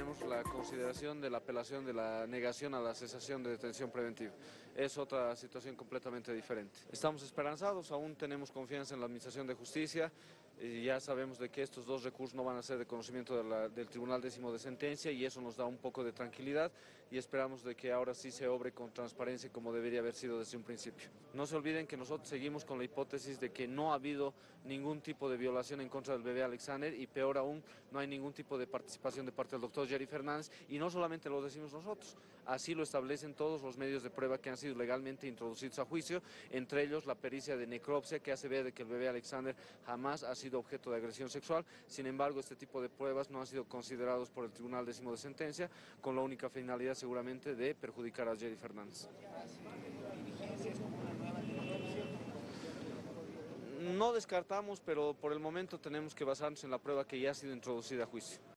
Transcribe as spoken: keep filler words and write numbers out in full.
tenemos la consideración de la apelación de la negación a la cesación de detención preventiva. Es otra situación completamente diferente. Estamos esperanzados, aún tenemos confianza en la Administración de Justicia y ya sabemos de que estos dos recursos no van a ser de conocimiento de la, del Tribunal Décimo de Sentencia, y eso nos da un poco de tranquilidad y esperamos de que ahora sí se obre con transparencia como debería haber sido desde un principio. No se olviden que nosotros seguimos con la hipótesis de que no ha habido ningún tipo de violación en contra del bebé Alexander, y peor aún, no hay ningún tipo de participación de parte del doctor Jerry Fernández, y no solamente lo decimos nosotros, así lo establecen todos los medios de prueba que han sido legalmente introducidos a juicio, entre ellos la pericia de necropsia que hace ver de que el bebé Alexander jamás ha sido objeto de agresión sexual. Sin embargo, este tipo de pruebas no han sido considerados por el Tribunal Décimo de Sentencia, con la única finalidad seguramente de perjudicar a Jerry Fernández. No descartamos, pero por el momento tenemos que basarnos en la prueba que ya ha sido introducida a juicio.